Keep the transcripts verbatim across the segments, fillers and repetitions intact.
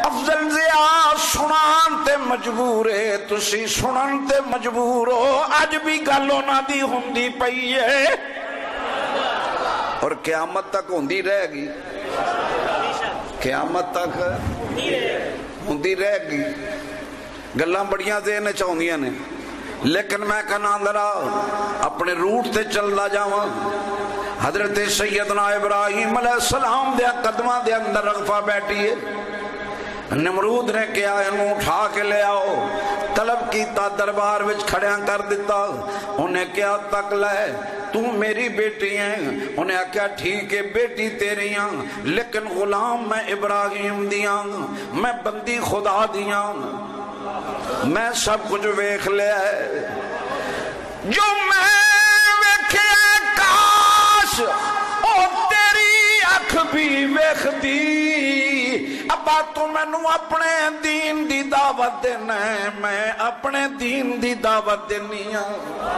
افضل ضیاء سنان تے مجبور ہے، تسی سنن تے مجبور ہو، اج بھی گل انہاں دی ہوندی پئی ہے اور قیامت تک ہوندی رہے گی، قیامت تک ہوندی رہے گی۔ گلاں بڑیاں ذہن وچ آوندیاں نے، لیکن میں کہنا ذرا اپنے روٹ تے چلدا جاواں۔ حضرت سیدنا ابراہیم علیہ السلام دے قدماں دے اندر رغفہ بیٹھی ہے، نمرود نے کیا انہوں اٹھا کے لے آؤ، طلب کیتا، دربار وچ کھڑیاں کر دیتا، انہیں کیا تک لے تو میری بیٹی ہیں، انہیں کیا ٹھیک ہے بیٹی تیری ہیں، لیکن غلام میں ابراہیم دیاں، میں بندی خدا دیاں، میں سب کچھ ویکھ لیا ہے، جو میں ویکھیا کاش او تیری اکھ بھی ویکھ دی۔ ابا تو میں نو اپنے دین دی دعوت دینا ہے، میں اپنے دین دی دعوت دینی ہوں،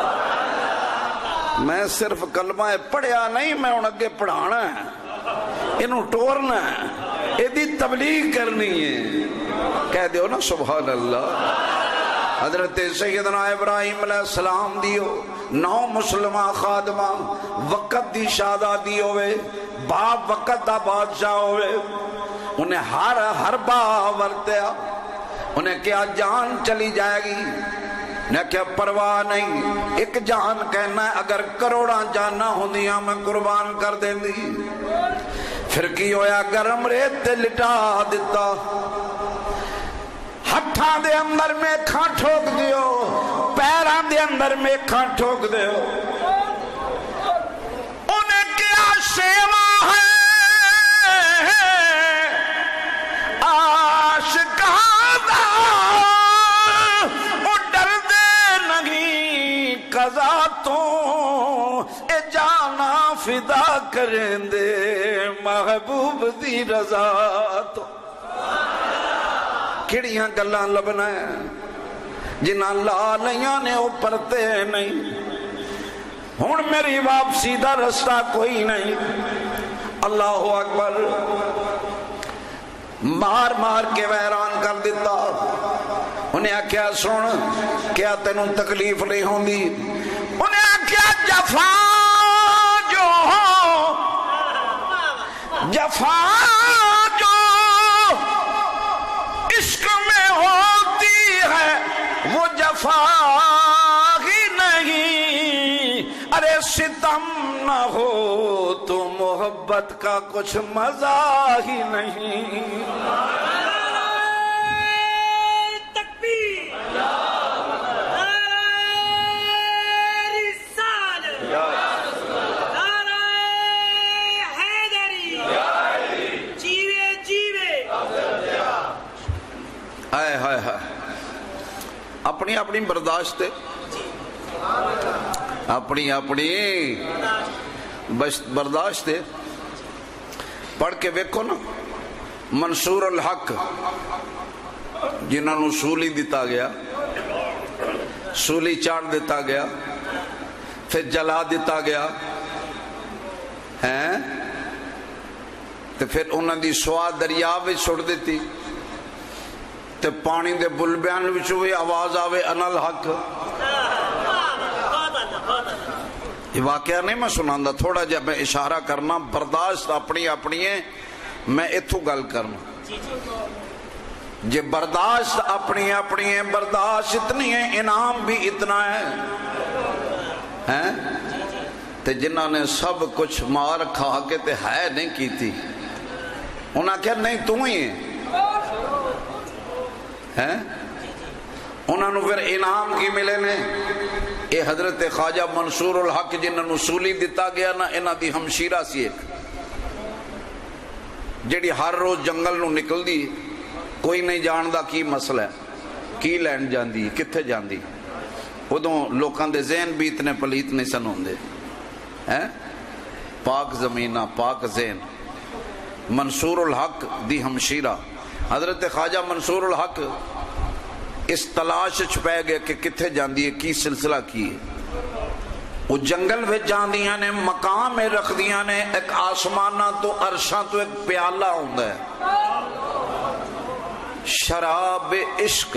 میں صرف کلمہ پڑھیا نہیں، میں ان اگے پڑھانا ہے، انہوں ٹورنا ہے، یہ دی تبلیغ کرنی ہے۔ کہہ دیو نا سبحان اللہ۔ حضرت سیدنا ابراہیم علیہ السلام دیو نو مسلمہ خادمہ، وقت دی شادادی ہوئے، باپ وقت دا بادشاہ ہوئے، انہیں ہر ہر با ورتیا، انہیں کیا جان چلی جائے گی، نہ کیا پرواہ نہیں، ایک جان کہنا ہے اگر کروڑاں جانا ہوندیاں میں قربان کر دیں دی۔ پھر کی ہویا گرم ریت تے لٹا دیتا، ہتھاں دے اندر میں کھاں ٹھوک دیو، پیران دے اندر میں کھاں ٹھوک دیو، انہیں کیا سیوا ہے عاشقاں دا، وہ ڈر دے نہیں قضا تو، اے جانا فدا کریں دے محبوب دی رضا تو۔ کھڑیاں گلاں لبنا ہے جنہاں لا لیاں نے وہ پرتے نہیں، ہون میری واپسی دا رستہ کوئی نہیں۔ اللہ اکبر، مار مار کے ویران کر دیتا، انہیں کیا سن کیا تینوں تکلیف نہیں ہوندی، انہیں کیا جفا جو جفا جو عشق میں ہوتی ہے وہ جفا ہی نہیں، ارے ستم نہ ہو تو محبت کا کچھ مزہ ہی نہیں۔ ہائے ہائے ہائے، اپنی اپنی برداشت ہے، اپنی اپنی برداشت ہے۔ پڑھ کے ویکھو نا، منصور الحق جنہوں نے سولی دیتا گیا، سولی چاڑ دیتا گیا، پھر جلا دیتا گیا ہیں، تو پھر انہوں دی سوا دریا بھی چھوڑ دیتی، تے پانی دے بلبیان وچوں بھی آواز آوے انا الحق۔ یہ واقعہ نہیں میں سناندہ، تھوڑا جب میں اشارہ کرنا، برداشت اپنی اپنی ہے، میں اتھو گل کرنا، جے برداشت اپنی اپنی ہے، برداشت اتنی ہے، انعام بھی اتنا ہے، تے جنہاں نے سب کچھ مار کھا کے تے ہے نہیں کی تھی، انہاں کہا نہیں تو ہی ہے، ہیں انہوں نے پھر انعام کی ملے نے۔ اے حضرت خواجہ منصور الحق جنہوں نے سولی دیتا گیا نا، انہوں دی ہمشیرہ سی ایک جیڑی ہر روز جنگل نو نکل دی، کوئی نہیں جاندہ کی مسئلہ ہے، کی لینڈ جاندی کتھے جاندی، ادوں لوکاں دے ذہن بھی اتنے پلیت نہیں سن ہوندے، ہیں پاک زمینہ پاک ذہن۔ منصور الحق دی ہمشیرہ حضرت خواجہ منصور الحق اس تلاش چھپے گئے کہ کتھے جاندی ہے، کی سلسلہ کی ہے، وہ جنگل میں جاندیاں نے، مقام میں رکھ دیاں نے، ایک آسمانہ تو عرشاں تو ایک پیالہ ہوندہ ہے، شراب عشق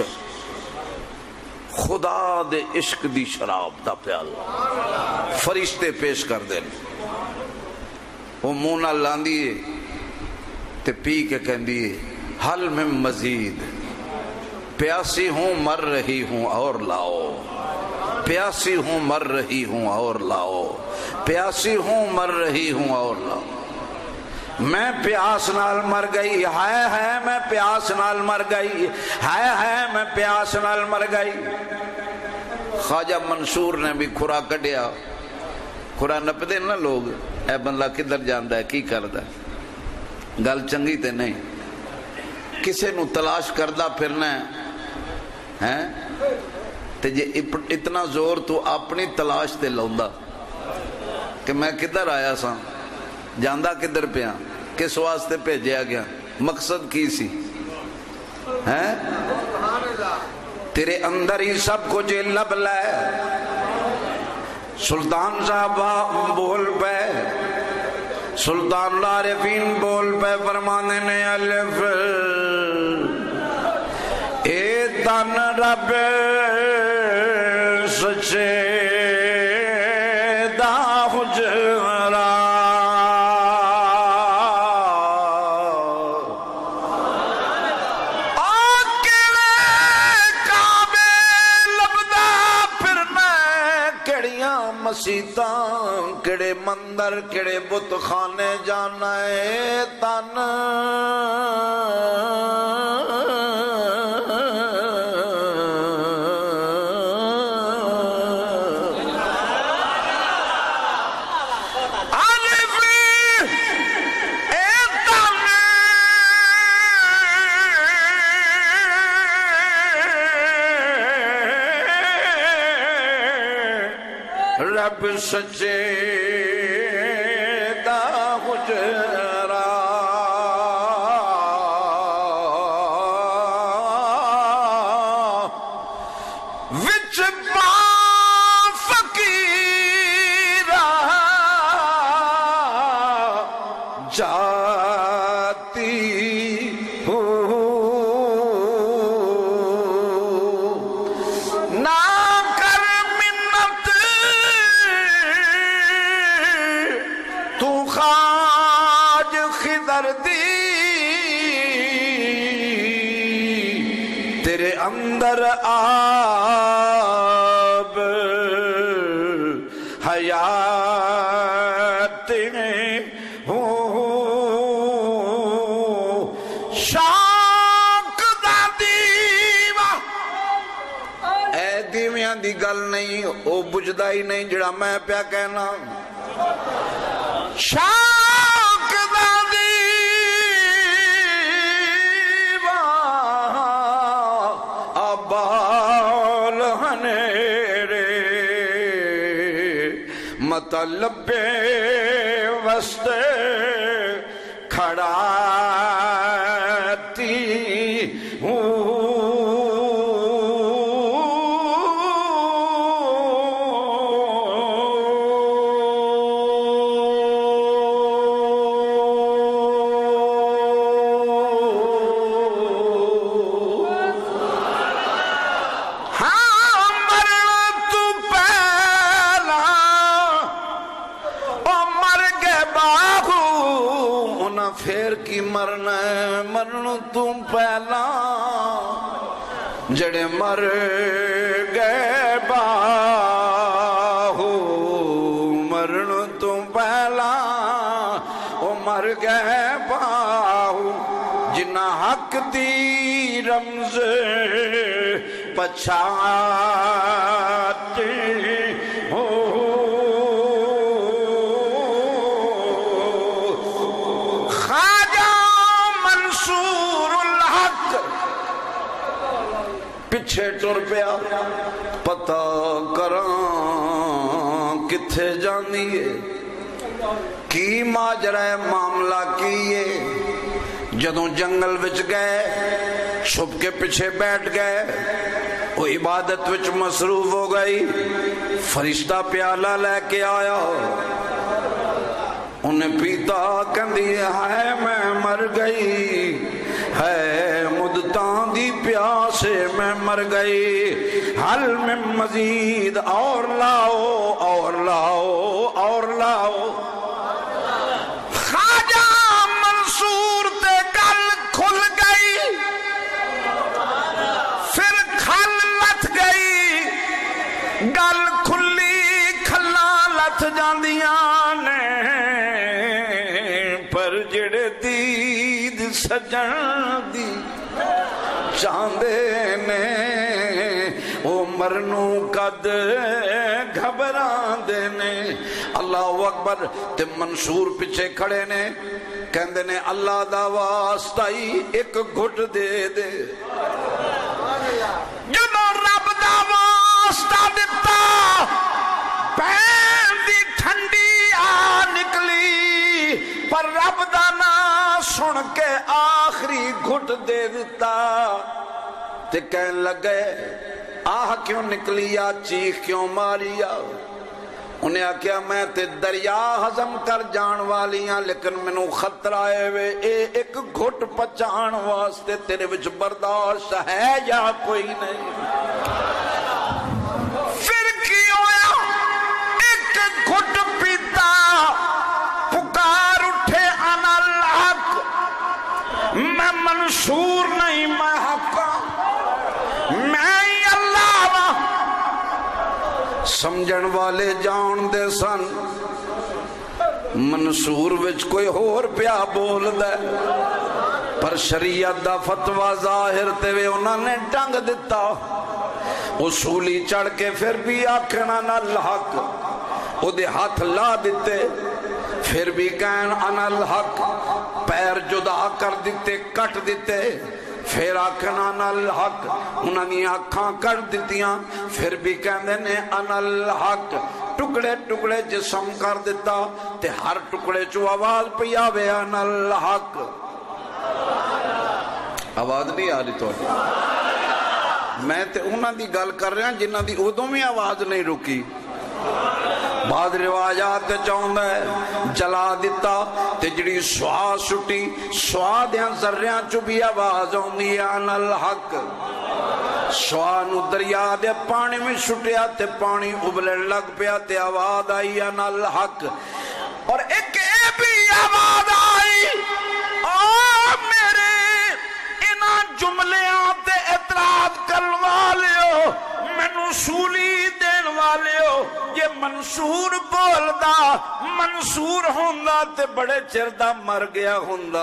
خدا دے عشق دی شراب دا پیالہ فرشتے پیش کر دیں وہ منہ نال لاندی ہے تے پی کے کہندی ہے حل میں مزید پیاسی ہوں مر رہی ہوں اور لاؤ پیاسی ہوں مر رہی ہوں اور لاؤ پیاسی ہوں مر رہی ہوں اور لاؤ میں پیاس نال مر گئی ہائے ہائے میں پیاس نال مر گئی ہائے ہائے میں پیاس نال مر گئی خواجہ منصور نے بھی کھرا کڈیا کھرا نپدے نا لوگ اے بندہ کدھر جاندا ہے کی کردا ہے گل چنگی تے نہیں کسے نو تلاش کردہ پھرنا ہے تے جے اتنا زور تو اپنی تلاش تے لوندا کہ میں کدھر آیا سا جاندہ کدھر پیا کس واسطے بھیجیا گیا مقصد کی سی ہیں تیرے اندر ہی سب کچھ لب لے سلطان صاحب بول پہ سلطان العارفین بول پہ فرمانے نے الف اے تن رب سچے دا حجرا مسیتاں کڑے مندر کڑے بت خانے جانا ہے تن رب سچے دا حجرا وچ با فقیرہ جاتی ہوں تیرے اندر آب حیات ہو شوق دا دیوہ اے دیویاں دی گل نہیں او بجدا ہی نہیں جڑا میں پیا کہنا شوق دا دیوہ ابال ہنیرے مطلب وسط کھڑاتی ہوں پھر کی مرنا ہے مرن تم پہلا جڑے مر گئے باہو مرن تم پہلا او مر گئے باہو جنہ حق دی رمز پچھاتے ہو پچھے ٹر پیا پتہ کراں کتھے جانی ہے کی ماجرہ معاملہ کیے جدوں جنگل وچ گئے چھپ کے پیچھے بیٹھ گئے وہ عبادت وچ مصروف ہو گئی فرشتہ پیالہ لے کے آیا انہیں پیتا کہندی ہے میں مر گئی ہے مدتاں دی پیاسے میں مر گئی، حل میں مزید اور لاؤ اور لاؤ اور لاؤ۔ خواجہ منصور تے گل کھل گئی، پھر کھل لتھ گئی، گل کھلی کھلا لتھ جاندیاں نے، پر جڑے دید سجن دی چاندے نے او مرنو قد گھبراندے نے۔ اللہ اکبر۔ تے منصور پیچھے کھڑے نے، کہندے نے اللہ دا واسطہ ہی ایک گھٹ دے دے۔ جدوں رب دا واسطہ دتا، پین دی ٹھنڈی آ نکلی، پر رب دا نام سن کے آخری گھٹ دے دیتا۔ تے کہن لگے آہ کیوں نکلی یا چیخ کیوں ماریا؟ انہیں آکیا میں تے دریا ہضم کر جان والیاں، لیکن منو خطرہ ہے وے اے ایک گھٹ پچان واسطے تیرے وچ برداشت ہے یا کوئی نہیں؟ پھر کی ہویا؟ ایک گھٹ پیتا، پکار اٹھے انا الحق، میں منصور نہیں میں حق، میں اللہ وا۔ سمجھن والے جان دے سن منصور وچ کوئی ہور پیا بول دے، پر شریعت دا فتویٰ ظاہر تے وے انہوں نے ڈنگ دیتا۔ اصولی چڑھ کے پھر بھی آکھنا نہ الحق، او دے ہاتھ لا دیتے، پھر بھی کہن انا الحق، پیر جدا کر دیتے کٹ دیتے، پھر آکھنا انا الحق، انہوں نے آنکھاں کر دیتیاں، پھر بھی کہندے نے انا الحق۔ ٹکڑے ٹکڑے جسم کر دیتا، تے ہر ٹکڑے چو آواز پہ آوے انا الحق۔ آواز نہیں آ رہی تو میں تے انہوں دی گل کر رہا جنہوں دی ادوں میں آواز نہیں رکی۔ بعد روایات چاہتا ہے جلا دیتا، تے جڑی سوا سٹی سوا دیاں ذریاں چو بھی آواز آندی ہے انا الحق۔ سوا نو دریا دے پانی میں سٹیا تے پانی ابلے لگ پیا تے آواز آئی انا الحق۔ اور ایک اے بھی آواز آئی، او میرے انہا جملیاں تے اعتراض کرن والے ہو، مینو سولی دین والے ہو، یہ منصور بولدا منصور ہوندا تے بڑے چردہ مر گیا ہوندا۔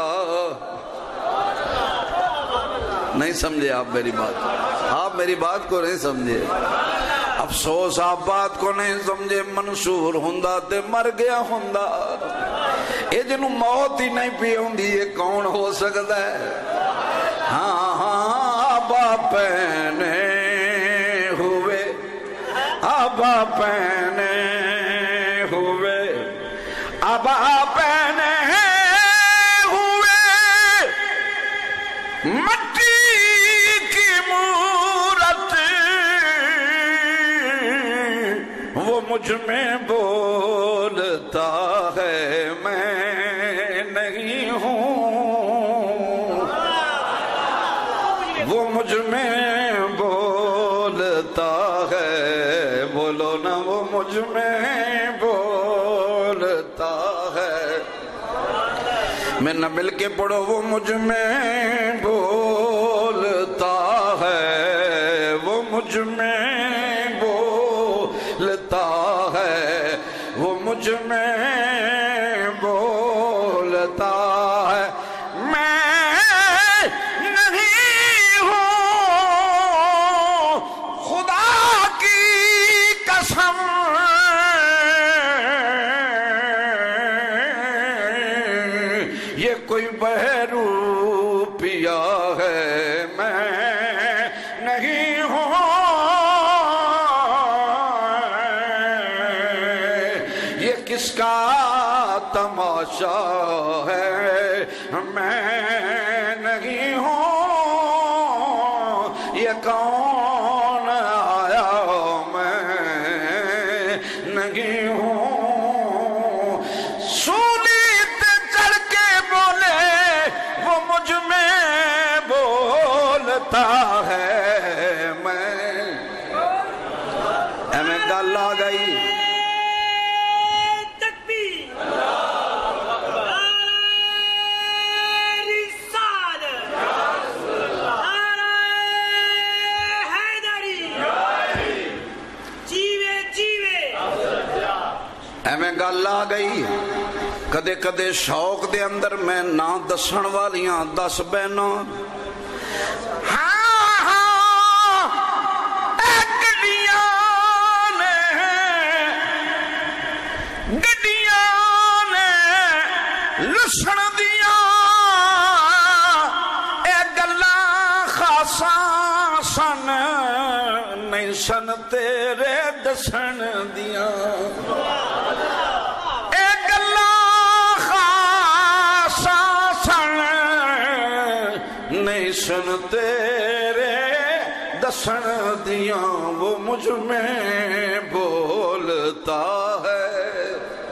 نہیں سمجھے آپ میری بات؟ آپ میری بات کو نہیں سمجھے؟ افسوس آپ بات کو نہیں سمجھے۔ منصور ہوندا تے مر گیا ہوندا، اے جنوں موت ہی نہیں پی ہوندی، یہ کون ہو سکتا ہے؟ ہاں ہاں آبا پہنے ہوئے، آبا پہنے ہوئے، آبا پہنے ہوئے، مٹی کی مورت وہ مجھ میں بولتا ہے میں نہیں ہوں، وہ مجھ میں بولتا ہے، بولو نا وہ مجھ میں بولتا ہے۔ میں نہ مل کے پڑھو وہ مجھ میں بولتا ہے، وہ مجھ میں بولتا ہے، وہ مجھ میں بولتا ہے، میں نہیں ہوں، خدا کی قسم یہ کوئی بہروپیہ ہے، میں نہیں ہوں، یہ کس کا تماشا ہے، میں نہیں ہوں، یہ کون آیا، میں نہیں ہوں۔ سولی تے چڑھ کے بولے وہ مجھ میں بول بولتا ہے میں ایویں گل آ گئی ایویں گل آ گئی کدے کدے شوق دے اندر میں نہ دسن والیاں دس بہنا ہاں ہاں اے گڈیاں نے گڈیاں نے لسن دیاں اے گلاں خاصاں سن نہیں سن تیرے دسن دیاں سن تیرے دسن دیاں وہ مجھ میں بولتا ہے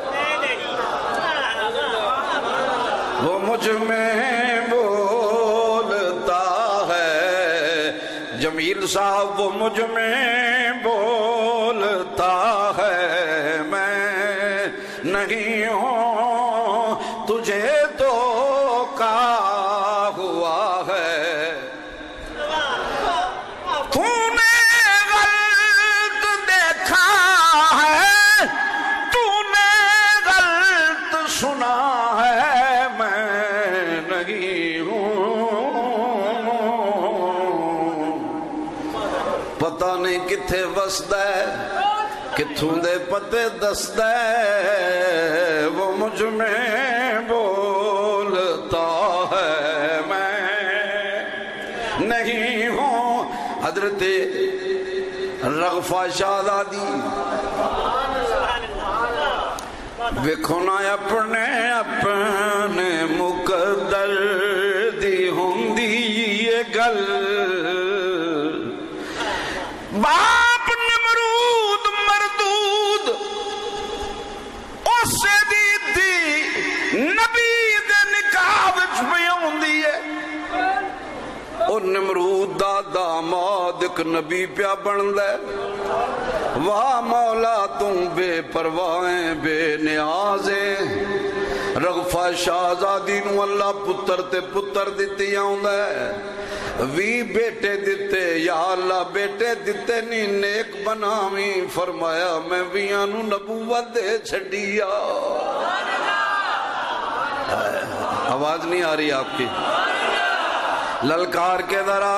وہ مجھ میں بولتا ہے جمیل صاحب وہ مجھ میں بولتا ہے میں نہیں ہوں تجھے تو کا پتہ نہیں کتھے وسدا ہے کتھوں دے پتے دسدا ہے وہ مجھ میں بولتا ہے میں نہیں ہوں حضرت رغفہ شہزادی ویکھو نا اپنے اپنے مقدر دی ہوندی یہ گل باپ نمرود مردود اسے دی دی نبی دے نکاح وچ بھی ہوندی ہے او نمرود دا داماد ایک نبی پیا بندا ہے واہ مولا تم بے پرواہیں بے نیازیں رغفہ شہزادی نو اللہ پتر تے پتر دتی آوندا ہے وی بیٹے دیتے یا اللہ بیٹے دیتے نہیں نیک بناویں فرمایا میں ویاں نو نبوت دے چھڈیا آواز نہیں آ رہی آپ کی للکار کے ذرا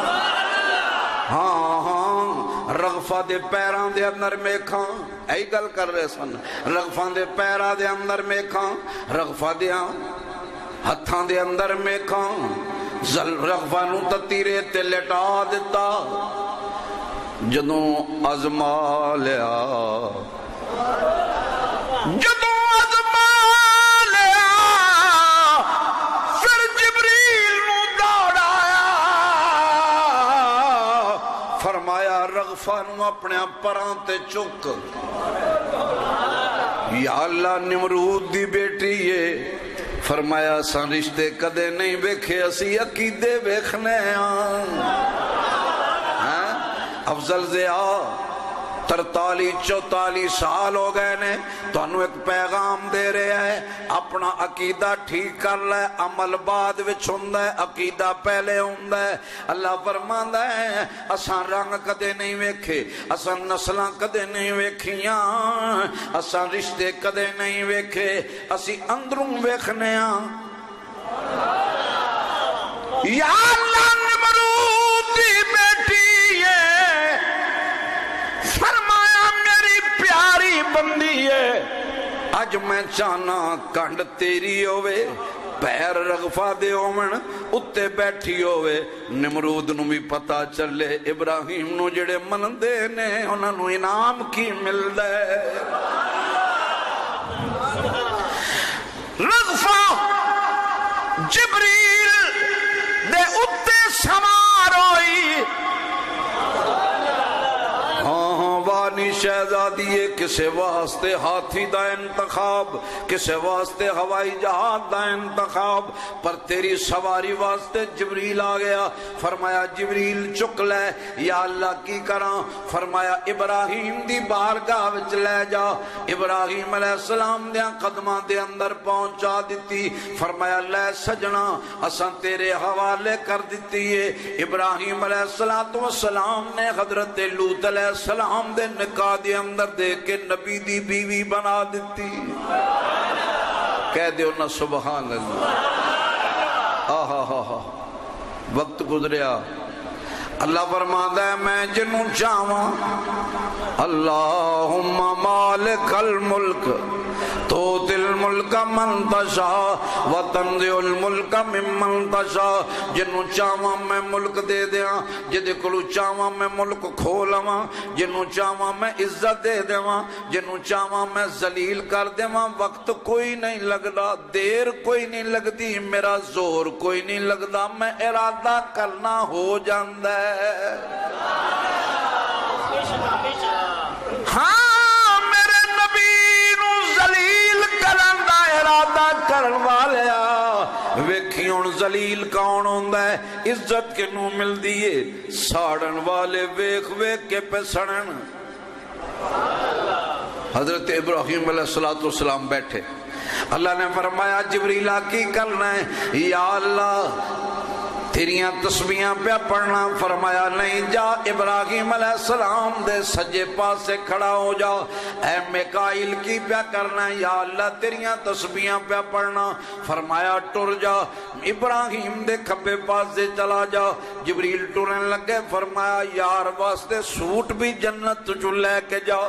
ہاں ہاں رغفہ دے پیران دے اندر میں کھاں ایک گل کر رہے سن رغفہ دے پیران دے اندر میں کھاں رغفہ دے ہتھاں دے اندر میں کھاں رغفہ نو تتیرے تے لٹا دیتا جدوں ازما لیا جدوں ازما لیا پھر جبریل نو دوڑایا فرمایا رغفہ نو اپنے پراں تے چک یا اللہ نمرود دی بیٹی ہے فرمایا سان رشتے کدے نہیں ویکھے اسی عقیدے ویکھنے ہاں افضل ضیاء ترتالی چوتالی سال ہو گئے نے تو انہوں ایک پیغام دے رہے ہیں اپنا عقیدہ ٹھیک کر لے عمل بعد وچ ہوندا ہے عقیدہ پہلے ہوندا ہے اللہ فرماندا ہے اساں رنگ کدے نہیں ویکھے اساں نسلاں کدے نہیں ویکھیاں اساں رشتے کدے نہیں ویکھے اسی اندروں ویکھنے ہاں یا اللہ نمرود دی بیٹی ہے فرمایا میری پیاری بندی ہے اج میں چاہنا کنڈ تیری ہوئے پیر رغفہ دے اومن اتے بیٹھی ہوئے نمرود نو بھی پتا چلے ابراہیم نو جڑے من دے نے انہوں نو انعام کی مل دے رغفہ جبریل دے اتے سوار ہوئی ہاں ہاں وانی شہزادی کسے واسطے ہاتھی دا انتظار انتخاب، کسے واسطے ہوائی جہاز دا انتخاب، پر تیری سواری واسطے جبریل آ گیا۔ فرمایا جبریل چک لے، یا اللہ کی کراں؟ فرمایا ابراہیم دی بارگاہ وچ لے جا۔ ابراہیم علیہ السلام دے قدماں دے اندر پہنچا دیتی۔ فرمایا لے سجنا اساں تیرے حوالے کر دیتی ہے۔ ابراہیم علیہ السلام نے حضرت لوط علیہ السلام دے نکاح دے اندر دے کے نبی دی بیوی بنا دیتی۔ کہہ دیو نا سبحان اللہ۔ آہا ہا ہا وقت گزریا، اللہ فرماتا ہے میں جنوں چاہواں، اللہم مالک الملک توتی الملک من تشاء وتنزع الملک ممن تشاء، جنوں چاہواں میں ملک دے دیاں، جدے کولوں چاہواں میں ملک کھو لواں، جنوں چاہواں میں عزت دے دیواں، جنوں چاہواں میں ذلیل کر دیواں۔ وقت کوئی نہیں لگدا، دیر کوئی نہیں لگدی، میرا زور کوئی نہیں لگدا، میں ارادہ کرنا ہو جاندا ہے۔ ہاں میرے نبی نو ذلیل کرن دا ارادہ کرن والیا، ویکھی ہن ذلیل کون ہوندا ہے، عزت کنوں ملدی ہے؟ ساڑن والے ویکھ ویکھ کے پہ سڑن۔ حضرت ابراہیم علیہ السلام بیٹھے، اللہ نے فرمایا جبریل کی کرنا ہے؟ یا اللہ تیریاں تسبیحاں پہ پڑھنا۔ فرمایا نہیں، جا ابراہیم علیہ السلام دے سجے پاس سے کھڑا ہو جا۔ اے میکائیل کی پہ کرنا ہے؟ یا اللہ تیریاں تسبیحاں پہ پڑھنا۔ فرمایا ٹر جا، ابراہیم دے کھبے پاس سے چلا جا۔ جبریل ٹرن لگے، فرمایا یار واسطے سوٹ بھی جنت چو لے کے جا۔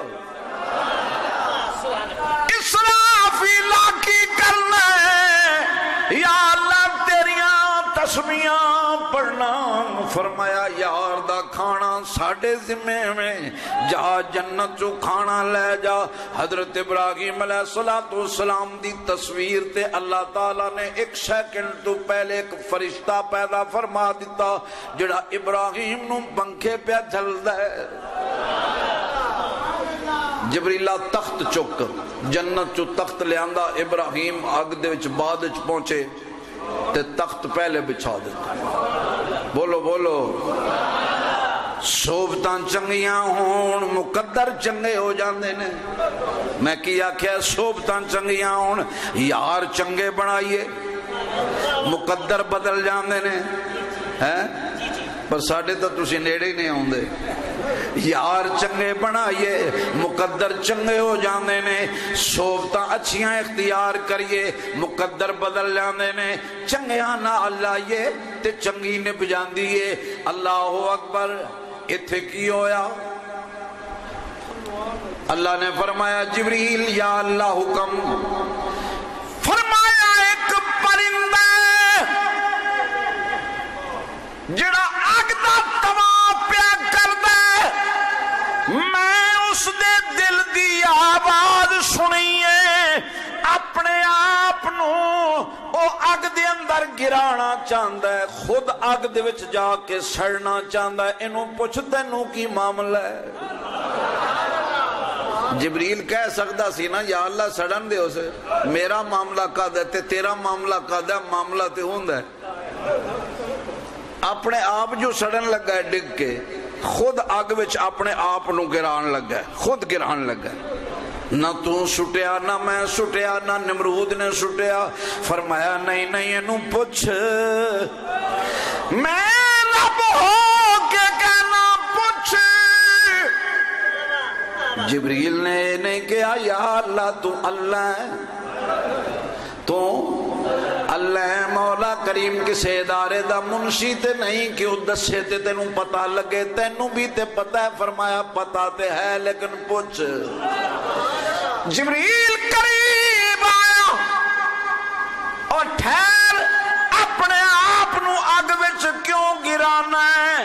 اسرافیل کی کرنا ہے؟ یا اللہ تیریاں تسبیحاں پڑھنا۔ فرمایا یار دا کھانا ساڑھے ذمے میں، جا جنت جو کھانا لے جا۔ حضرت ابراہیم علیہ السلام دی تصویر تے اللہ تعالیٰ نے ایک سیکنڈ تو پہلے ایک فرشتہ پیدا فرما دیتا جڑا ابراہیم نو پنکھے پہ جھلدا ہے۔ جبریلہ تخت چک جنت چو تخت لے آندا، ابراہیم اگ دے وچ بعد وچ پہنچے تے تخت پہلے بچھا دیتا۔ بولو بولو، صحبتاں چنگیاں ہون مقدر چنگے ہو جاندے نے۔ میں کیا کیا صحبتاں چنگیاں ہون یار چنگے بنائیے، مقدر بدل جاندے نے ہیں، پر ساڑھے تو تسی نیڑے ہی نہیں ہوندے۔ یار چنگے بنائیے، مقدر چنگے ہو جاندے نے۔ صحبتاں اچھیاں اختیار کریے، مقدر بدل جاندے نے۔ چنگیاں نہ لائیے تے چنگی نب جاندیے۔ اللہ اکبر۔ اتھے کی ہویا؟ اللہ نے فرمایا جبریل یا اللہ حکم۔ فرمایا ایک پرندہ جڑا آگ دا طواف پیا کردا ہے، میں اس دے دل دی آواز سنیے، اپنے آپ نو او اگ دے اندر گرانا چاہندا ہے، خود اگ دے وچ جا کے سڑنا چاہندا ہے۔ انہوں پوچھ تینوں کی معاملہ ہے؟ جبریل کہہ سکتا سی نا یا اللہ سڑن دے اسے، میرا معاملہ قد ہے تے تیرا معاملہ قد ہے، معاملہ تے ہوندہ ہے۔ اپنے آپ جو سڑن لگا ہے ڈگ کے، خود آگ وچ اپنے آپ نو گران لگا ہے، خود گران لگا ہے۔ نہ تو سٹیا نہ میں سٹیا نہ نمرود نے سٹیا۔ فرمایا نہیں نہیں انہوں پوچھ، میں رب ہو کے کہنا پوچھ۔ جبریل نے نہیں کہا یا اللہ تو اللہ ہے، تو اللہ مولا کریم کسے ادارے دا منشی تے نہیں کہ دسے تے تینوں پتہ لگے، تینوں بھی تے پتہ ہے۔ فرمایا پتہ تے ہے لیکن پوچھ۔ جبریل قریب آیا اور ٹھہر، اپنے آپ نو اگ وچ کیوں گرانا ہے؟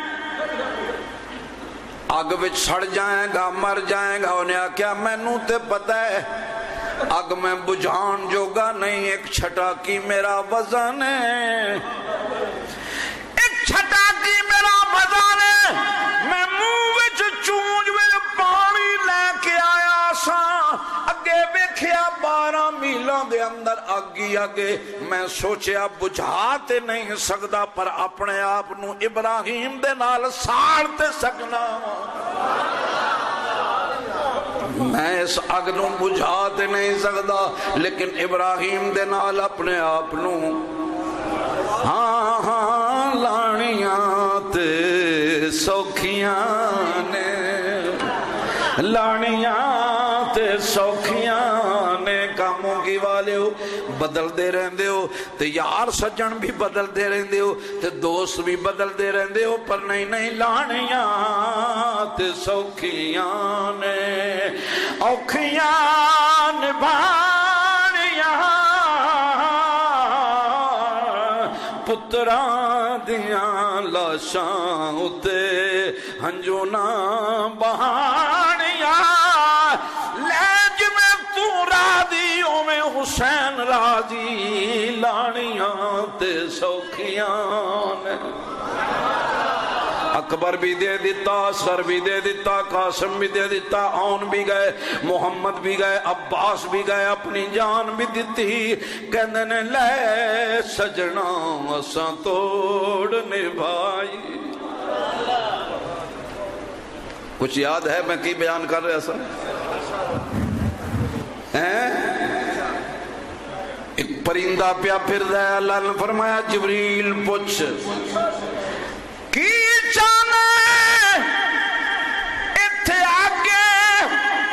اگ وچ سڑ جائیں گا، مر جائیں گا۔ انہیں کیا مینوں تے پتہ ہے اگ میں بجھان جوگا نہیں، ایک چھٹا کی میرا وزن ہے، ایک چھٹا کی میرا وزن ہے۔ میں منہ وچ چونج وچ پانی لے کے آیا سا، اگے ویکھیا اندر آگی آگے میں سوچیا بجھا تے نہیں سکدا پر اپنے آپ نو ابراہیم دے نال ساڑ تے سکنا میں اس اگ نو بجھا تے نہیں سکدا لیکن ابراہیم دے نال اپنے آپ نو ہاں ہاں لانیاں تے سوکھیاں نے لانیاں تے سوکھیاں نے کاموں کی والے ہو بدل دے رہندے ہو تے یار سجن بھی بدل دے رہندے ہو تے دوست بھی بدل دے رہندے ہو پر نہیں نہیں لانیاں تے سوکھیاں نے اوکھیاں نبھانیاں پتراں دیاں لاشاں اتے ہنجو نہ بہانیاں لے جمیں تو راضی او میں حسین راضی لانیاں تے سوکھیاں نے اکبر بھی دے دیتا سر بھی دے دیتا قاسم بھی دے دیتا آن بھی گئے محمد بھی گئے عباس بھی گئے اپنی جان بھی دیتی کہنے نے لے سجنا اساں توڑنے بھائی کچھ یاد ہے میں کی بیان کر رہا سا ایک پرندہ پیا پھر دے اللہ نے فرمایا جبریل پوچھ کی چانے اتھے آگے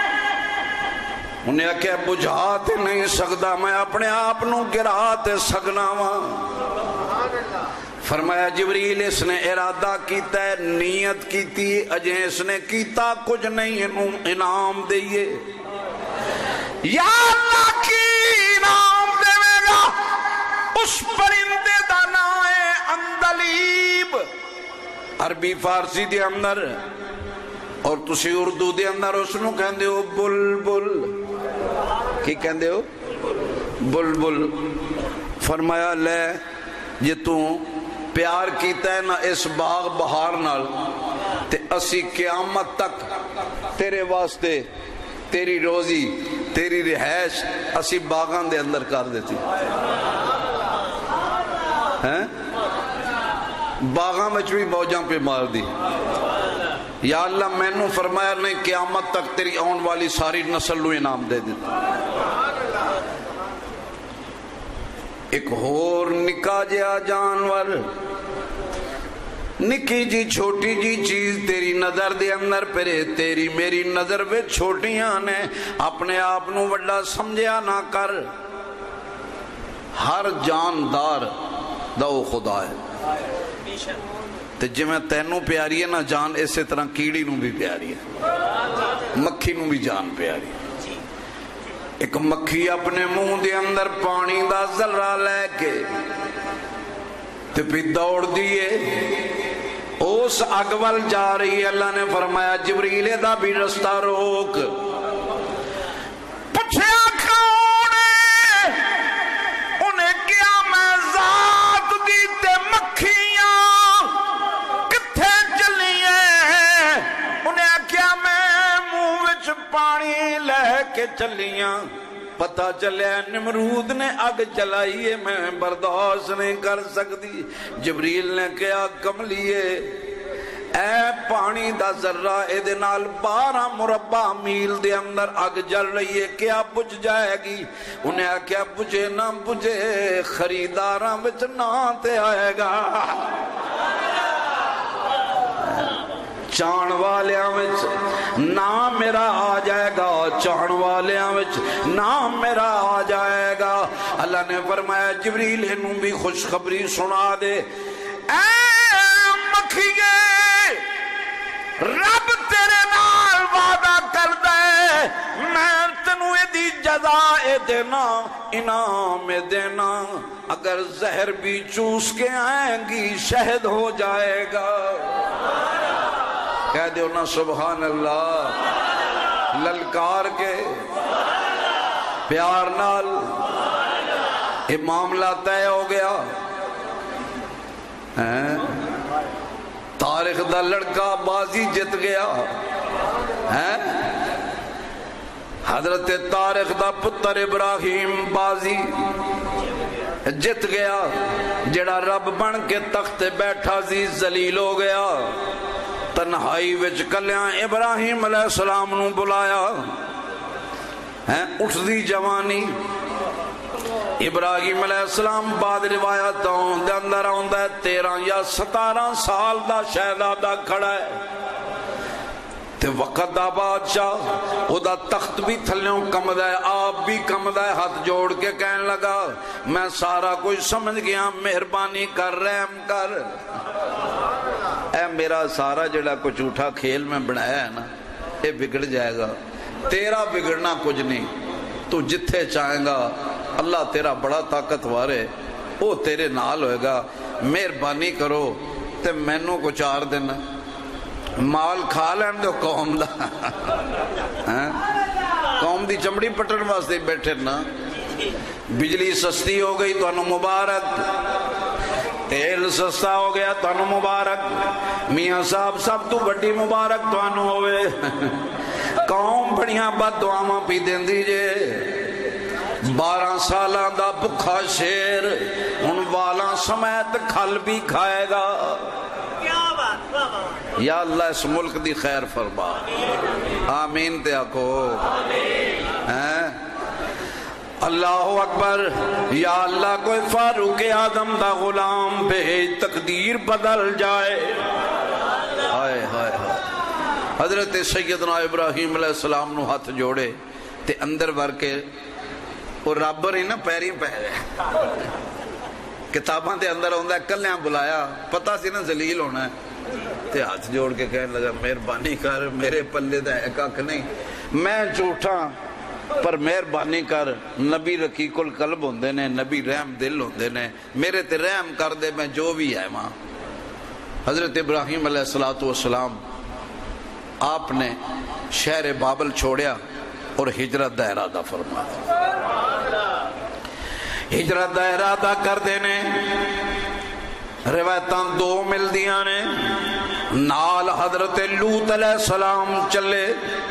انہیں کہ بجھاتے نہیں سکتا میں اپنے آپ نو گراتے سکنا ہوں فرمایا جبریل اس نے ارادہ کیتا ہے نیت کیتی اجے اس نے کیتا کچھ نہیں انعام دئیے یا اللہ کی انعام دے گا اس پرندے دا نام ہے اندلیب عربی فارسی دے اندر اور تسی اردو دے اندر اس نو کہندے ہو بلبل کی کہندے ہو بلبل فرمایا لے یہ تو پیار کیتا ہے نا اس باغ بہار نال تے اسی قیامت تک تیرے واسطے تیری روزی تیری رہائش اسی باغاں دے اندر کر دیتی ہیں باغاں میں بھی موجاں پہ مار دی یا اللہ میں نو فرمایا نہیں قیامت تک تیری آن والی ساری نسل نو انعام دے دیتا ایک اور نکا جیا جانور نکی جی چھوٹی جی چیز تیری نظر دے اندر پھرے تیری میری نظر میں چھوٹیاں نے اپنے آپ نو وڈا سمجھیا نہ کر ہر جاندار دو خدا ہے تے جی میں تینوں پیاری ہے نا جان اسی طرح کیڑی نو بھی پیاری ہے مکھی نو بھی جان پیاری ہے ایک مکھی اپنے منہ دے اندر پانی دا ذرہ لے کے تے پھر دوڑ دیئے اس اگول جا رہی ہے اللہ نے فرمایا جبریل دا بھی رستہ روک پچھے کھاؤں نے انہیں کیا میں ذات دیتے مکھیاں کتھے چلیے انہیں کیا میں منہ وچ پانی لے کے چلیاں پتہ چلے نمرود نے اگ چلائیے میں برداشت نہیں کر سکتی جبریل نے کیا کملیے اے پانی دا ذرہ اے دے نال بارہ مربع میل دے اندر اگ جل رہی ہے کیا بجھ جائے گی انہیں کیا بجھے نہ بجھے خریداراں وچ نہ تے آئے گا چان والیاں وچ نام میرا آ جائے گا چان والیاں وچ نام میرا آ جائے گا اللہ نے فرمایا جبریل انہوں بھی خوشخبری سنا دے اے مکھیے رب تیرے نال وعدہ کر دے میں تنوں دی جزا دینا انعام دینا اگر زہر بھی چوس کے آئیں گی شہد ہو جائے گا کہہ دیو نا سبحان اللہ للکار کے پیار نال یہ معاملہ طے ہو گیا تاریخ دا لڑکا بازی جت گیا حضرت طارق دا پتر ابراہیم بازی جت گیا، جڑا رب بن کے تخت بیٹھا سی ذلیل ہو گیا۔ تنہائی وچ کلیاں ابراہیم علیہ السلام نو بلایا، ہیں اٹھ دی جوانی۔ ابراہیم علیہ السلام بعد روایتوں دے اندر آندا ہے تیرہ یا ستارہ سال دا شہزادہ کھڑا ہے، تے وقت دا بادشاہ او دا تخت بھی تھلیوں کمدا ہے، آپ بھی کمدا ہے، ہاتھ جوڑ کے کہنے لگا میں سارا کچھ سمجھ گیا، مہربانی کر رحم کر، اے میرا سارا جڑا کچھ اٹھا کھیل میں بنایا ہے نا یہ بگڑ جائے گا، تیرا بگڑنا کچھ نہیں، تو جتھے چاہیں گا اللہ تیرا بڑا طاقتور ہے، وہ تیرے نال ہوئے گا، مہربانی کرو تے مینوں کو چار دن مال کھا لین دو قوم دا، قوم دی چمڑی پٹن واسطے بیٹھے نا۔ بجلی سستی ہو گئی تو انو مبارک، تیل سستا ہو گیا تو انو مبارک، میاں صاحب سب تو بڑی مبارک تو انو ہوئے، قوم بڑیاں بد دعاواں پی دین دیجئے۔ بارہ سالہ دا بکھا شیر ان والاں سمیت کھل بھی کھائے گا۔ یا اللہ اس ملک دی خیر فرما، آمین تے آکو، اللہ اکبر۔ یا اللہ کوئی فاروق اعظم دا غلام بھیج تقدیر بدل جائے۔ ہائے ہائے ہائے، حضرت سیدنا ابراہیم علیہ السلام نو ہاتھ جوڑے تے اندر ور کے وہ رب رہی نا پیری پہ کتاباں دے اندر ہوندہ ہے کلیاں بلایا، پتہ سی نا ذلیل ہونا ہے، تے ہاتھ جوڑ کے کہنے لگا مہربانی کر، میرے پلے دا ہے کاک نہیں، میں جھوٹا پر مہربانی کر، نبی رقیق القلب ہوندے نے، نبی رحم دل ہوندے نے، میرے تے رحم کر دے میں جو بھی ہے ماں۔ حضرت ابراہیم علیہ السلام آپ نے شہر بابل چھوڑیا اور ہجرت دا ارادہ فرمایا، ہجرت دا ارادہ کر دینے۔ روایتاں دو مل دیاں نے، نال حضرت لوط علیہ السلام چلے،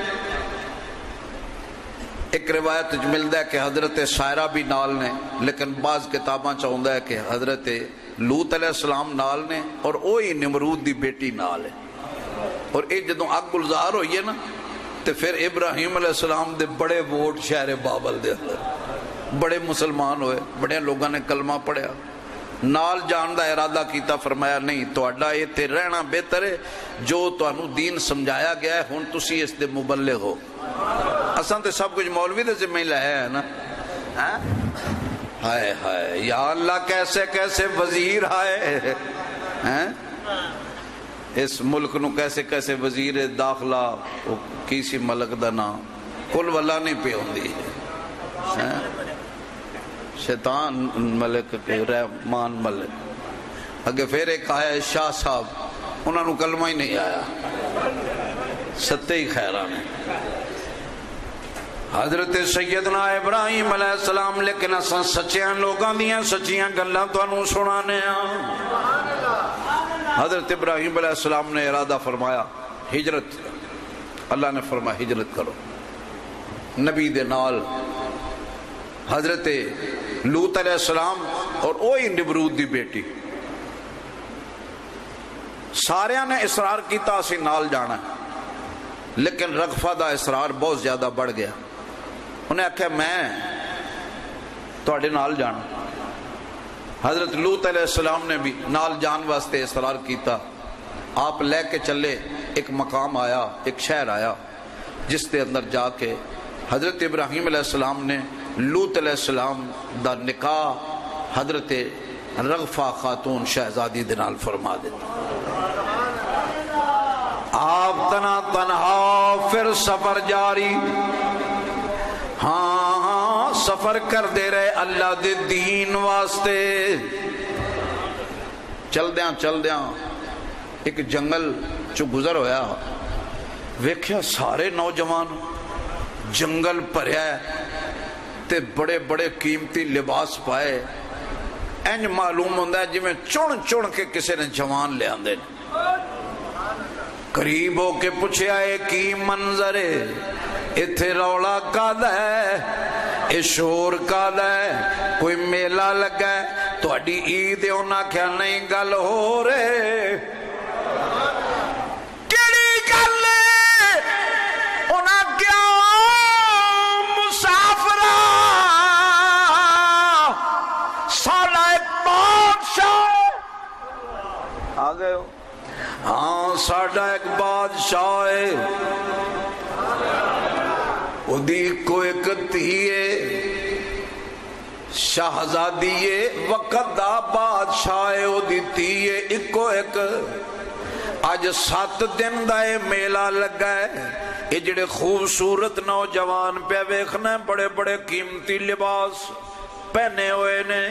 ایک روایت ملتا ہے کہ حضرت سائرہ بھی نال نے، لیکن بعض کتاباں چاہتا ہے کہ حضرت لوط علیہ السلام نال نے اور وہی نمرود دی بیٹی نال ہے، اور یہ جدوں اگ گلزار ہوئی ہے نا تو پھر ابراہیم علیہ السلام دے بڑے ووٹ شہر بابل دے اندر، بڑے مسلمان ہوئے، بڑے لوگوں نے کلمہ پڑھیا، نال جان دا ارادہ کیتا، فرمایا نہیں تہاڈا ایتھے رہنا بہتر ہے، جو تانوں دین سمجھایا گیا ہے ہن تسی اس دے مبلغ ہو، اساں تے سب کچھ مولوی دے ذمہ لایا ہے نا۔ ہائے ہائے یا اللہ کیسے کیسے وزیر آئے ہیں اس ملک نو، کیسے کیسے وزیر داخلہ کسی ملک دا نام کل والا نہیں پہ ہوندی، شیطان ملک کے رحمان ملک، اگے پھر ایک آیا شاہ صاحب، انہوں نے کلمہ ہی نہیں آیا، ستے ہی خیران ہے۔ حضرت سیدنا ابراہیم علیہ السلام، لیکن اساں سچیاں لوگاں دیاں سچیاں گلاں تانوں سنانے ہاں۔ حضرت ابراہیم علیہ السلام نے ارادہ فرمایا ہجرت، اللہ نے فرمایا ہجرت کرو، نبی دے نال حضرت لوط علیہ السلام اور وہی نمرود دی بیٹی، سارے نے اصرار کیتا اسی نال جانا ہے، لیکن رغفہ دا اصرار بہت زیادہ بڑھ گیا، انہیں آکھا میں تواڈے نال جانا۔ حضرت لوط علیہ السلام نے بھی نال جان واسطے اصرار کیتا، آپ لے کے چلے، ایک مقام آیا، ایک شہر آیا جس کے اندر جا کے حضرت ابراہیم علیہ السلام نے لوط علیہ السلام دا نکاح حضرت رغفہ خاتون شہزادی دے نال فرما دیتا۔ آپ تنا تنہا پھر سفر جاری، ہاں ہاں سفر کر دے رہے اللہ دے دین واسطے، چل دیاں چل دیاں ایک جنگل چو گزر ہویا، ویکھیا سارے نوجوان جنگل پریا ہے تے بڑے بڑے قیمتی لباس پائے، انج معلوم ہوندہ ہے جی میں چون چون کے کسی نے جوان لے آندے، قریب ہو کے پوچھے آئے کی منظر ہے، اتھے رولا کادا ہے، اے شور کادا ہے، کوئی میلہ لگا ہے تو اڈی عید ہونا کیا نہیں گل ہو رہے کیڑی گل ہونا کیا مسافرہ ساڑا ایک بادشاہ آ گئے ہو ہاں ساڑا ایک بادشاہ ہے ادھی کو ایک تیئے شہزادیے وقت دا بادشاہ ادھی تیئے ایکو ایک آج سات دن دائے میلہ لگا ہے یہ جڑے خوبصورت نوجوان پہ ویکھنا بڑے بڑے قیمتی لباس پہنے ہوئے نے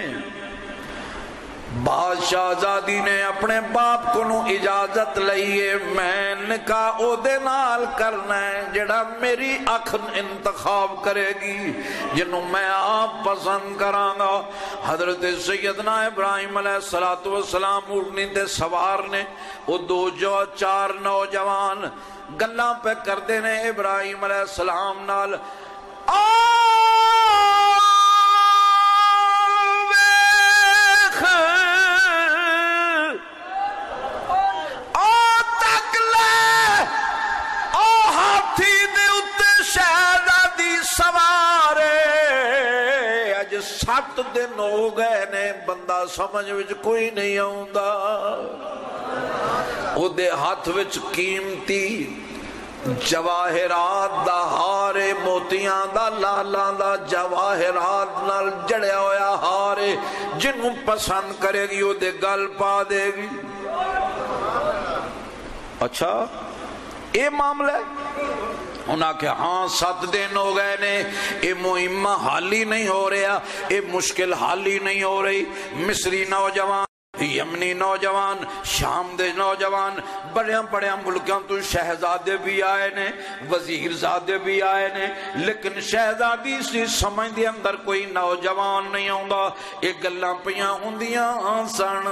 بادشاہ زادی نے اپنے باپ کو نو اجازت لئیے میں نکاح او دے نال کرنا ہے جڑا میری اکھن انتخاب کرے گی جنہوں میں آپ پسند کرانگا حضرت سیدنا ابراہیم علیہ السلام اڑنی تے سوار نے او دو جو چار نوجوان گلاں پہ کر دینے ابراہیم علیہ السلام نال سات دن ہو گئے نے بندہ سمجھ وچ کوئی نہیں آؤندا او دے ہاتھ وچ قیمتی جواہرات دا ہارے موتیاں دا لالاں دا جواہرات نال جڑیا ہویا ہارے جنہوں پسند کرے گی او دے گل پا دے گی اچھا اے معاملہ ہے انہاں کہ ہاں سات دن ہو گئے نے اے مہمہ حالی نہیں ہو رہا اے مشکل حالی نہیں ہو رہی مصری نوجوان یمنی نوجوان شام دے نوجوان بڑیاں بڑیاں ملکاں تو شہزادے بھی آئے نے وزیر زادے بھی آئے نے لیکن شہزادی سی سمجھ دے اندر کوئی نوجوان نہیں ہوندہ ایک گلاں پیاں ہوندیاں سن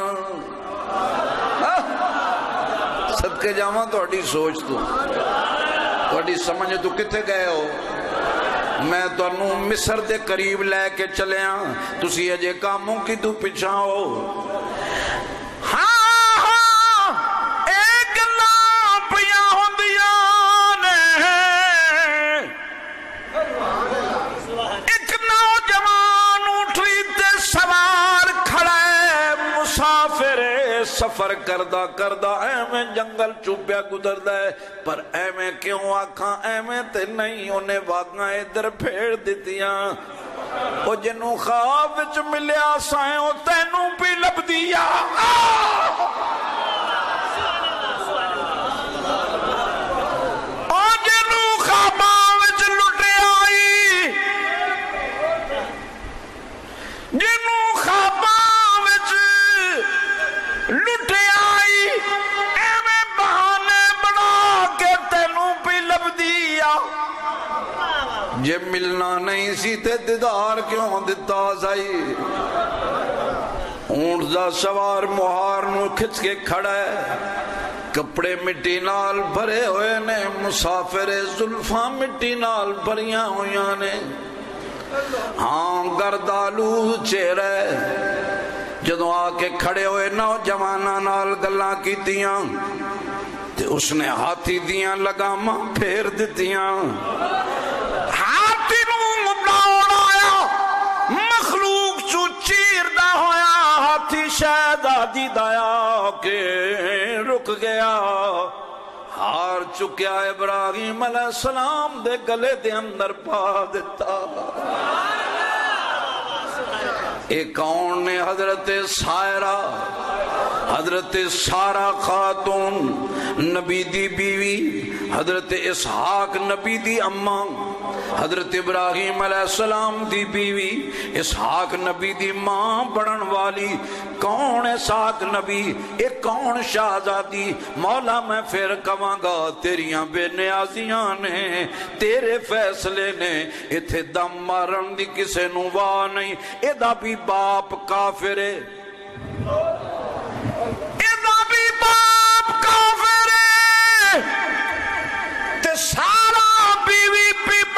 صدقے جاواں تو اڈی سوچ تو توڑی سمجھے تو کتے گئے ہو میں تو انہوں مصر دے قریب لے کے چلے ہاں تسی اجے کاموں کی تو پچھا ہو ہاں ہاں ایک لاپیاں ہوندیاں نے ایک نوجوان اٹھری تے سوار کھڑے مسافر سفر کردہ کردہ ایمیں جنگل چوپیا گزر دائے پر ایمیں کیوں آکھاں ایمیں تے نہیں انہیں واگاں ادھر پھیڑ دیتیاں او جنوں خواب وچ ملیا سائیں او تینوں بھی لب دیا او جنوں خواباں وچ لٹے آئی جنوں خواباں وچ لٹے آئی ایویں بہانے بنا کے تینوں پہ لب دیا جے ملنا نہیں سی تے دیدار کیوں دیتا سائی اونٹ دا سوار مہار نو کھچ کے کھڑا ہے کپڑے مٹی نال بھرے ہوئے نے مسافر زلفاں مٹی نال بھریاں ہویاں نے ہاں گردالو چہرے جدوں آ کے کھڑے ہوئے نوجواناں نال گلاں کیتیاں تے اس نے ہاتھی دیاں لگاماں پھیر دتیاں ہاتھی نوں مبلاؤن آیا مخلوق چو چیر دا ہویا ہاتھی شہزادی دایا کہ رک گیا ہار چکیا ابراہیم علیہ السلام دے گلے دے اندر پا دیتا ایک کون نے حضرت سائرہ حضرت سارہ خاتون نبی دی بیوی حضرت اسحاق نبی دی اماں حضرت ابراہیم علیہ السلام دی بیوی اسحاق نبی دی ماں بڑھن والی کون اسحاق نبی ایک کون شہزادی مولا میں پھر کہاں گا تیریاں بے نیازیاں نے تیرے فیصلے نے اتھے دم مارن دی کسے نو وا نہیں ایدہ بھی باپ کافر ہے ایدہ بھی باپ کافر ہے تے سارا بیوی پی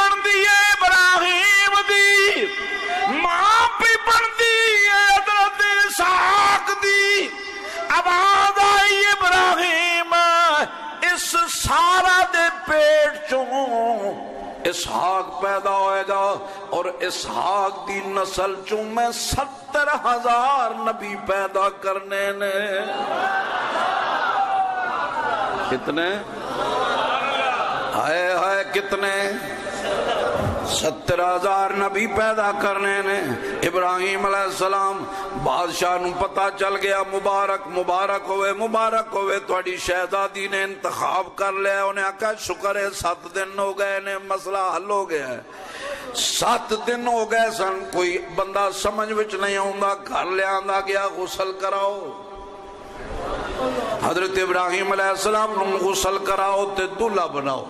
اسحاق پیدا ہوئے گا اور اسحاق دی نسل چوں میں ستر ہزار نبی پیدا کرنے نے. کتنے؟ ہائے ہائے کتنے؟ ستر ہزار نبی پیدا کرنے نے. ابراہیم علیہ السلام بادشاہ نو پتہ چل گیا مبارک مبارک ہوئے مبارک ہوئے تھوڑی شہزادی نے انتخاب کر لیا. انہیں آکھا شکر ہے سات دن ہو گئے نے مسئلہ حل ہو گیا ہے. سات دن ہو گئے سن کوئی بندہ سمجھ وچ نہیں آؤندا گھر لے آندا گیا غسل کراؤ. حضرت ابراہیم علیہ السلام نو غسل کراؤ تے دلہا بناؤ.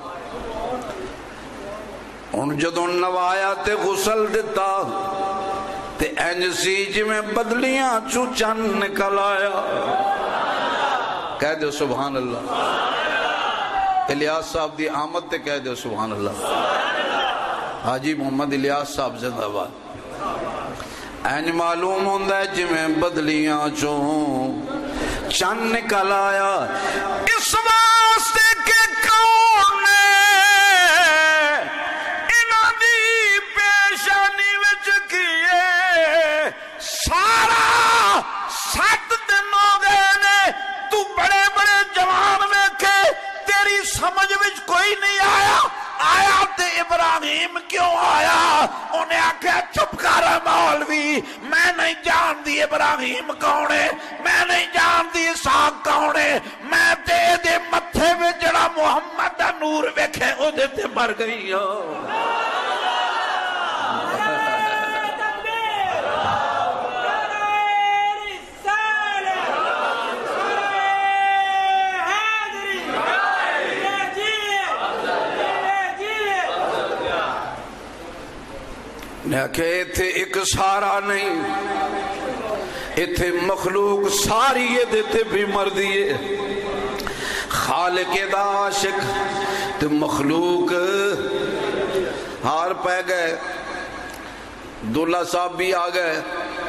ان جدوں نوایا تے غسل دیتا تے انج سی جی میں بدلیاں چو چند نکل آیا. کہہ دو سبحان اللہ. الیاس صاحب دی آمد تے کہہ دو سبحان اللہ. حاجی محمد الیاس صاحب زندہ باد. انج معلوم ہوندہ ہے جی میں بدلیاں چو چند نکل آیا. اس واسطے کے کون نے انہاں دی پیشانی وچ کیے سارا سات دن ہو گئے نے تو بڑے بڑے جوان ویکھے تیری سمجھ وچ کوئی نہیں آیا. آیا تے ابراہیم کیوں آیا؟ انہیں آکھا چپ کر مولوی میں نہیں جان دی ابراہیم کون ہے میں نہیں جان دی اسحاق کون ہے میں تے دے متھے میں جڑا محمد دا نور ویکھے او دے تے مر گئی ہوں. کہ ایتھے ایک سارا نہیں ایتھے مخلوق ساری یہ دیتے بھی مردی ہے. خالق دا عاشق تو مخلوق ہار پہ گئے. دلہا صاحب بھی آ گئے.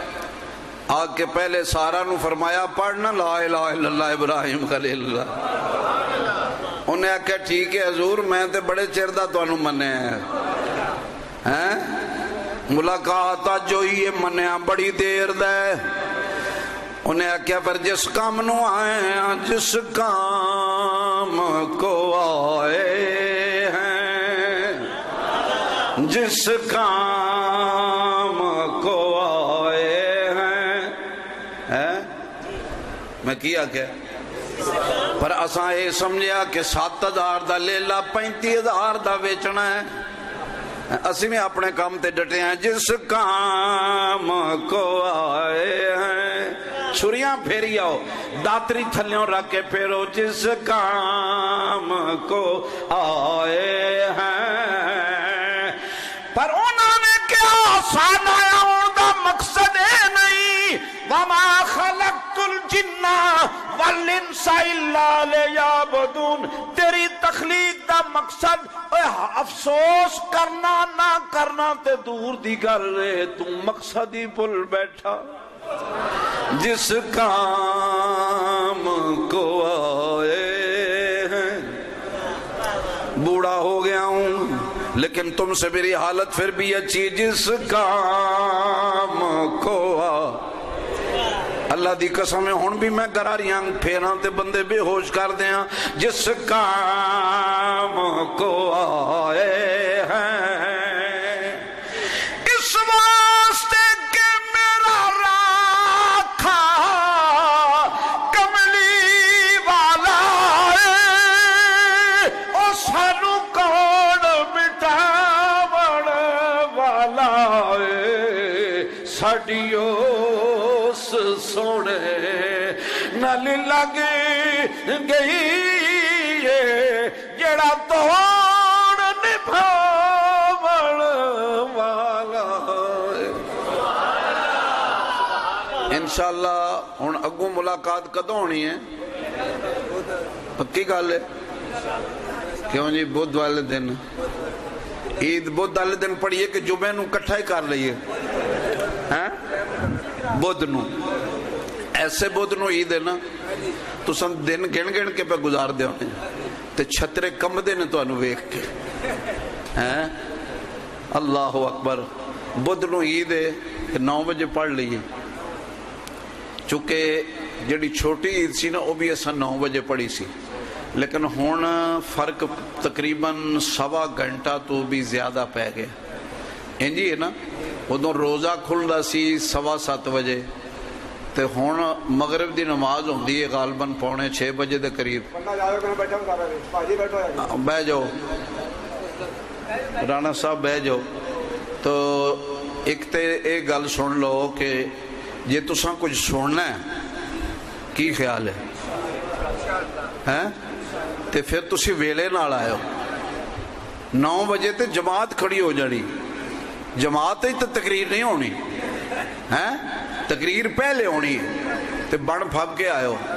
آ کے پہلے سارا نو فرمایا پڑھنا لا الہ الا اللہ ابراہیم خلیل اللہ. انہیں کہا ٹھیک ہے حضور میں تے بڑے چیر دا تو انہوں منے ہیں ملاقات جو یہ منیا بڑی دیر دے. انہیں کیا پر جس کام نو آئے جس کام کو آئے ہیں جس کام کو آئے ہیں میں کیا کیا پر اساں یہ سمجھیا کہ سات ہزار دا لیلا پینتی ہزار دا بیچنا ہے. اسی میں اپنے کام تے ڈٹے ہیں جس کام کو آئے ہیں. چھریاں پھیری آؤ داتری تھلیوں رکھ کے پھیرو جس کام کو آئے ہیں. پر انہوں نے کیا سانایا ان دا مقصد ہے نہیں. وما خلقت الجن والانس الا لیعبدون. تیری تخلیق دا مقصد افسوس کرنا نہ کرنا تے دور دی گل ہے تو مقصد ہی بھول بیٹھا. جس کام کو آئے ہیں. بوڑھا ہو گیا ہوں لیکن تم سے میری حالت پھر بھی اچھی. جس کام کو آئے اللہ دی قسم ہے ہون بھی میں گراریاں پھیراں تے بندے بے ہوش کر دیاں. جس کام کو آئے ہیں اس واسطے کہ میرا راکھا کملی والا ہے او سانو کون مٹاون والا ہے. ساڈیو سونے نل لگ گئی جڑا توڑ نبھاون والا. انشاءاللہ ہن اگوں ملاقات کدوں ہونی ہے پکی گل ہے کیوں جی بدھ والے دن عید بدھ والے دن پڑھیے کہ جمعے نو کٹھا ہی کر لئیے ہاں بدھ نو ایسے بدھ نو عید ہے نا تو سن دن گن گن کے پہ گزار دے ہونے تے چھترے کم دے نے تو انو ویکھ کے ہیں اللہ اکبر بدھ نو عید ہے کہ نو بجے پڑھ لیے چونکہ جڑی چھوٹی عید سی نا وہ بھی اصا نو بجے پڑھی سی لیکن ہون فرق تقریباً سوا گھنٹہ تو بھی زیادہ پہ گیا انجی ہے نا ادو روزہ کھلدا سی سوا سات بجے تے ہون مغرب دی نماز ہوندی ہے غالباً پونے چھ بجے دے قریب بہ جاؤ رانا صاحب بہ جاؤ تو ایک تے ایک گل سن لو کہ جے تساں کچھ سننا ہے کی خیال ہے تے پھر تسی ویلے نال آئے ہو نو بجے تے جماعت کھڑی ہو جانی جماعت ہی تو تقریر نہیں ہونی ہے تقریر پہلے ہونی ہے تے بن پھب کے آئے ہو